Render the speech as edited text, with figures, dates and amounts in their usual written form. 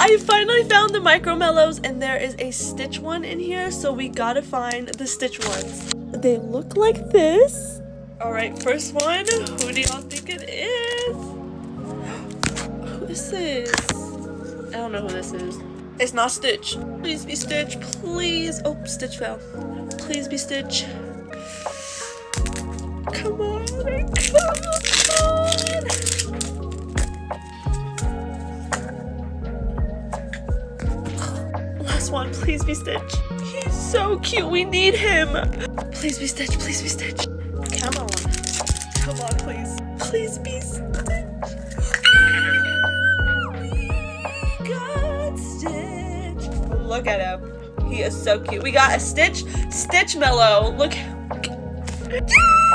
I finally found the Micromellows, and there is a Stitch one in here, so we gotta find the Stitch ones. They look like this. Alright, first one. Who do y'all think it is? Who this is? I don't know who this is. It's not Stitch. Please be Stitch, please. Oh, Stitch fell. Please be Stitch. Come on, come on. Last one, please be Stitch. He's so cute, we need him. Please be Stitch, please be Stitch. Come on. Come on, please. Please be Stitch. Look at him. He is so cute. We got a Stitch Mellow. Look.